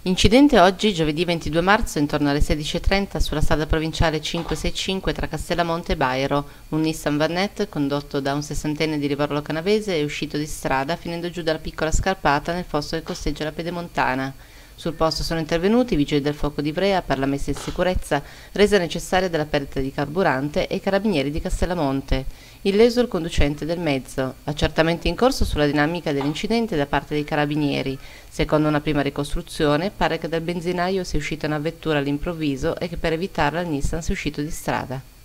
Incidente oggi, giovedì 22 marzo, intorno alle 16:30 sulla strada provinciale 565 tra Castellamonte e Bairo. Un Nissan Vanette, condotto da un sessantenne di Livorno Canavese, è uscito di strada finendo giù dalla piccola scarpata nel fosso che costeggia la Pedemontana. Sul posto sono intervenuti i vigili del fuoco di Ivrea per la messa in sicurezza resa necessaria dalla perdita di carburante e i carabinieri di Castellamonte. Illeso il conducente del mezzo. Accertamenti in corso sulla dinamica dell'incidente da parte dei carabinieri. Secondo una prima ricostruzione, pare che dal benzinaio sia uscita una vettura all'improvviso e che per evitarla il Nissan sia uscito di strada.